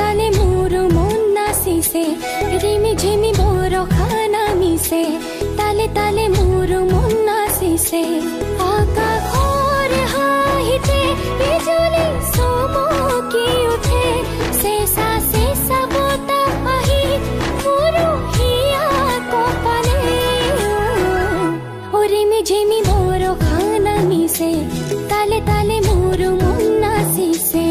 ताले मोरो मन नाचिसे रिमी झिमी बर खाना मिसे ताले ताले मोरो मन नाचिसे आकाशर हाहिते बिजुली चमकी उठे शेषा शेषा बताह आहि मोरो हिया कपाले रिमी झिमी बर खाना मिसे ताले ताले मोरो मन नाचिसे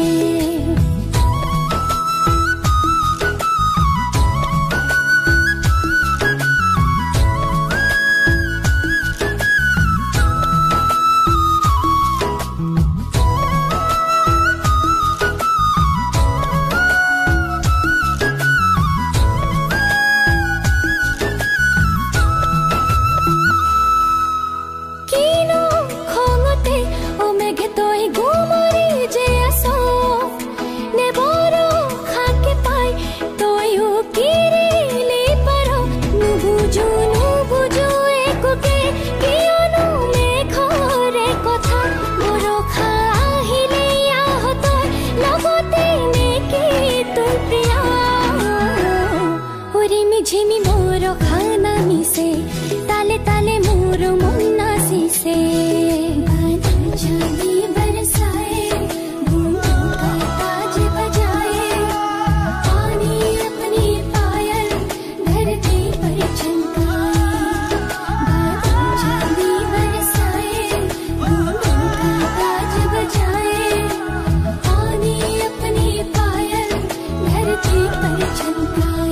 झिमी मोर खाना मिसे ताले ताले मोर मन नाचिसे बादल बरसाए बूंदों का ताज बजाए पानी अपनी पायल धरती पर चमकाए बादल बरसाए बूंदों का ताज बजाए पानी अपनी पायल धरती पर चमकाए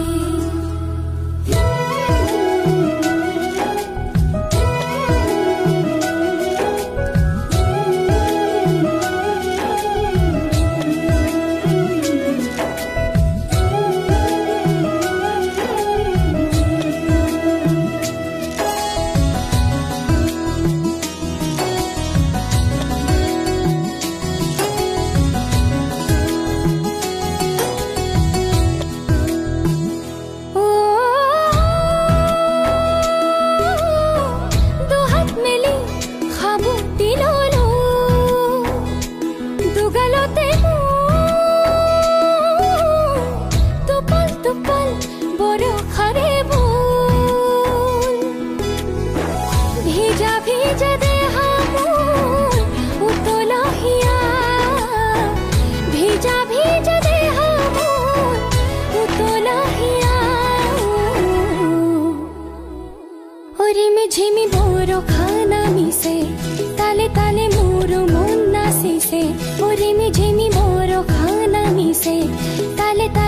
झिमी बर खाना मिसे ताले ताले मोरो मन नाचिसे रिमी झिमी बर खाना मिसे ताले ताले